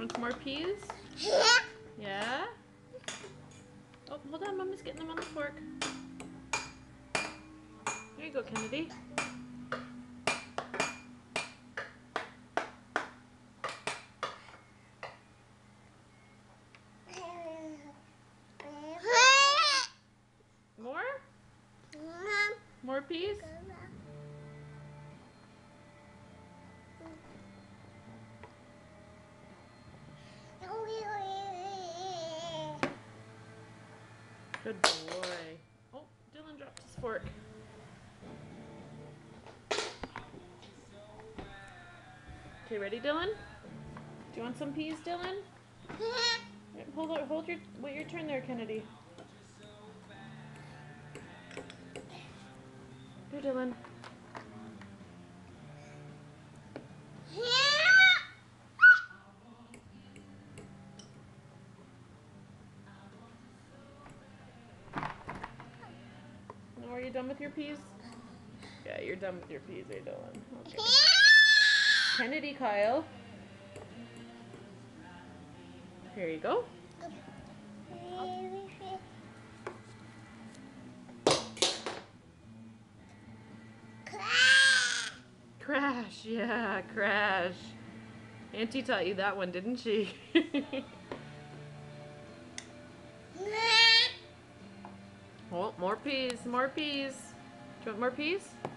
Want some more peas? Yeah? Oh, hold on, Mama's getting them on the fork. There you go, Kennedy. More? More peas? Good boy. Oh, Dylan dropped his fork. Okay, ready, Dylan? Do you want some peas, Dylan? Wait your turn there, Kennedy. Here, Dylan. No, are you done with your peas? Yeah, you're done with your peas, eh, Dylan? Okay. Kennedy, Kyle. Here you go. Crash, yeah, crash. Auntie taught you that one, didn't she? Oh, more peas, more peas. Do you want more peas?